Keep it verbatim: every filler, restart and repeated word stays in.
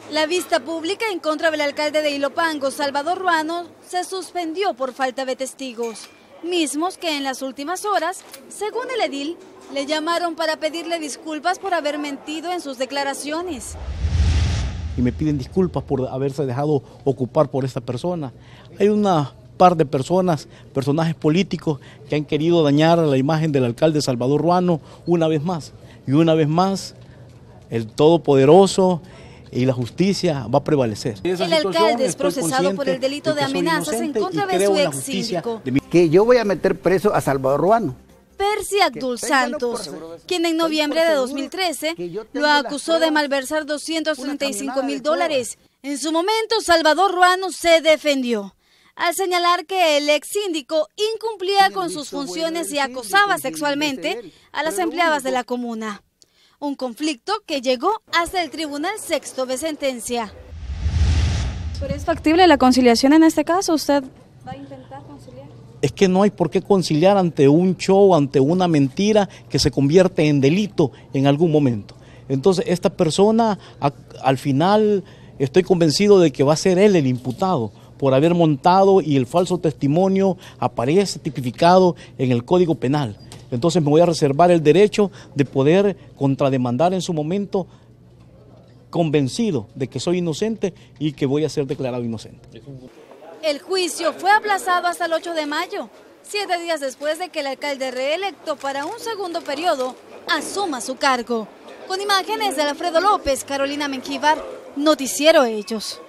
La vista pública en contra del alcalde de Ilopango, Salvador Ruano, se suspendió por falta de testigos, mismos que en las últimas horas, según el edil, le llamaron para pedirle disculpas por haber mentido en sus declaraciones. Y me piden disculpas por haberse dejado ocupar por esta persona. Hay una par de personas, personajes políticos que han querido dañar la imagen del alcalde Salvador Ruano una vez más. Y una vez más, el Todopoderoso y la justicia va a prevalecer. El alcalde es procesado por el delito de amenazas en contra de su ex síndico. Que yo voy a meter preso a Salvador Ruano. Percy Abdul Santos, quien en noviembre de dos mil trece lo acusó de malversar doscientos treinta y cinco mil dólares. En su momento, Salvador Ruano se defendió al señalar que el ex síndico incumplía con sus funciones y acosaba sexualmente a las empleadas de la comuna. Un conflicto que llegó hasta el Tribunal Sexto de sentencia. ¿Pero es factible la conciliación en este caso? ¿Usted va a intentar conciliar? Es que no hay por qué conciliar ante un show, ante una mentira que se convierte en delito en algún momento. Entonces esta persona, a, al final, estoy convencido de que va a ser él el imputado por haber montado y el falso testimonio aparece tipificado en el Código Penal. Entonces me voy a reservar el derecho de poder contrademandar en su momento, convencido de que soy inocente y que voy a ser declarado inocente. El juicio fue aplazado hasta el ocho de mayo, siete días después de que el alcalde reelecto para un segundo periodo asuma su cargo. Con imágenes de Alfredo López, Carolina Menjívar, Noticiero Hechos.